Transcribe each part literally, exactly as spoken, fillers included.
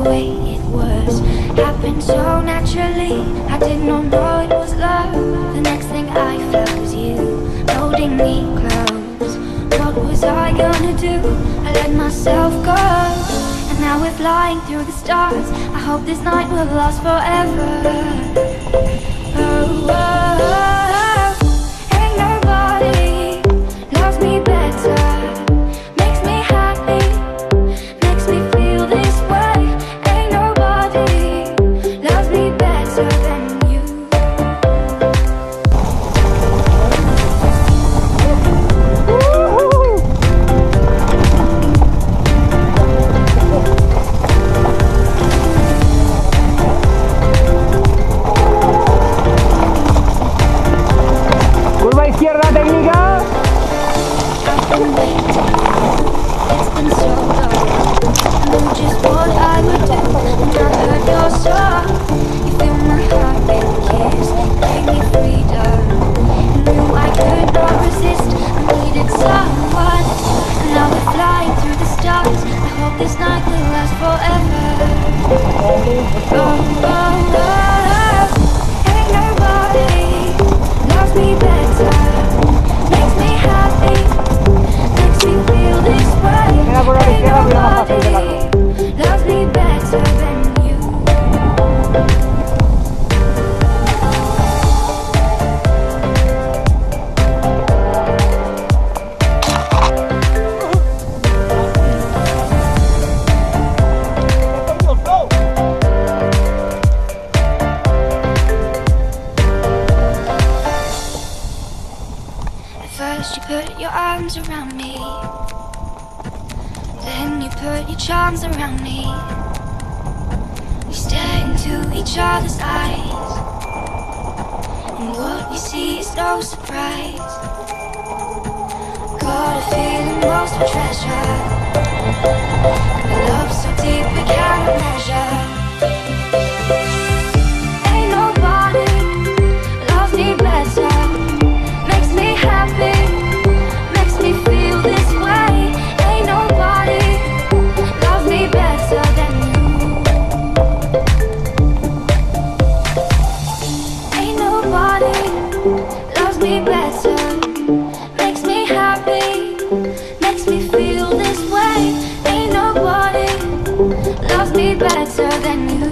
way it was. Happened so naturally, I did not know it was love. The next thing I felt was you holding me close. What was I gonna do? I let myself go, and now we're flying through the stars. I hope this night will last forever. Oh, oh, oh. Ain't nobody loves me better, makes me happy, makes me feel this way. Ain't nobody loves me better than you. Curva izquierda técnica. I've been waiting, it's been so long. I knew just what I would do when I heard your song. You fill my heart with a kiss, gave me freedom. You knew I could not resist, I needed someone. And now we're flying through the stars. I hope this night will last forever. Oh, oh, oh. Ain't nobody loves me better, makes me happy, makes me feel this way. Ain't nobody loves me better than you. At first you put your arms around me, then you put your charms around me. We stare into each other's eyes, and what we see is no surprise. Got a feeling most of treasure, a love so deep we cannot measure. Ain't nobody loves me better, makes me happy, makes me feel this way. Ain't nobody loves me better than you. Ain't nobody loves me better, makes me happy, makes me feel this way. Ain't nobody loves me better than you.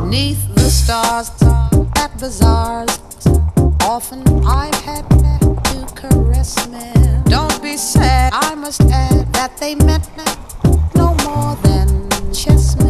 Neath the stars at bazaars, often I've had to caress men. Don't be sad, I must add that they meant no more than chessmen.